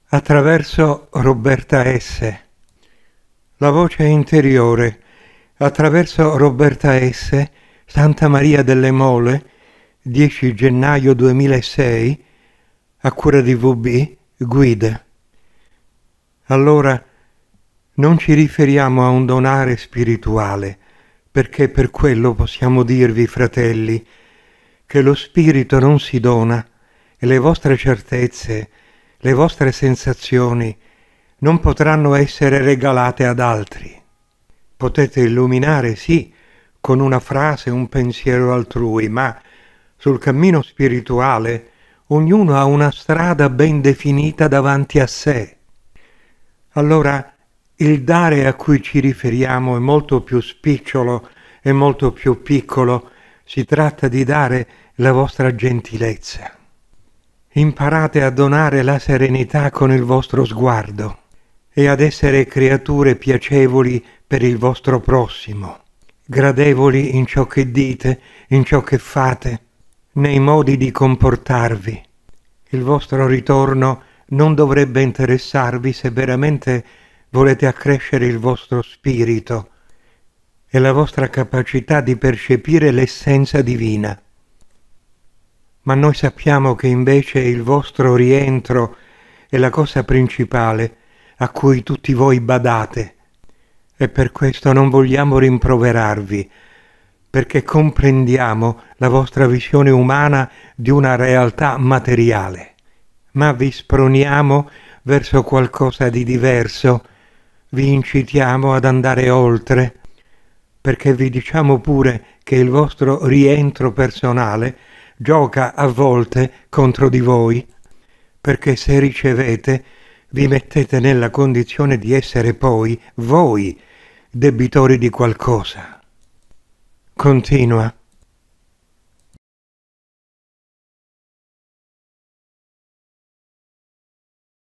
Attraverso Roberta S. La voce interiore. Attraverso Roberta S. Santa Maria delle Mole, 10 gennaio 2006, a cura di VB, guida. Allora, non ci riferiamo a un donare spirituale, perché per quello possiamo dirvi, fratelli, che lo spirito non si dona e le vostre certezze, le vostre sensazioni non potranno essere regalate ad altri. Potete illuminare, sì, con una frase, un pensiero altrui, ma sul cammino spirituale ognuno ha una strada ben definita davanti a sé. Allora il dare a cui ci riferiamo è molto più spicciolo e molto più piccolo. Si tratta di dare la vostra gentilezza. Imparate a donare la serenità con il vostro sguardo e ad essere creature piacevoli per il vostro prossimo, gradevoli in ciò che dite, in ciò che fate, nei modi di comportarvi. Il vostro ritorno non dovrebbe interessarvi se veramente volete accrescere il vostro spirito e la vostra capacità di percepire l'essenza divina. Ma noi sappiamo che invece il vostro rientro è la cosa principale a cui tutti voi badate, e per questo non vogliamo rimproverarvi, perché comprendiamo la vostra visione umana di una realtà materiale, ma vi sproniamo verso qualcosa di diverso, vi incitiamo ad andare oltre, perché vi diciamo pure che il vostro rientro personale gioca a volte contro di voi, perché se ricevete vi mettete nella condizione di essere poi voi debitori di qualcosa. Continua.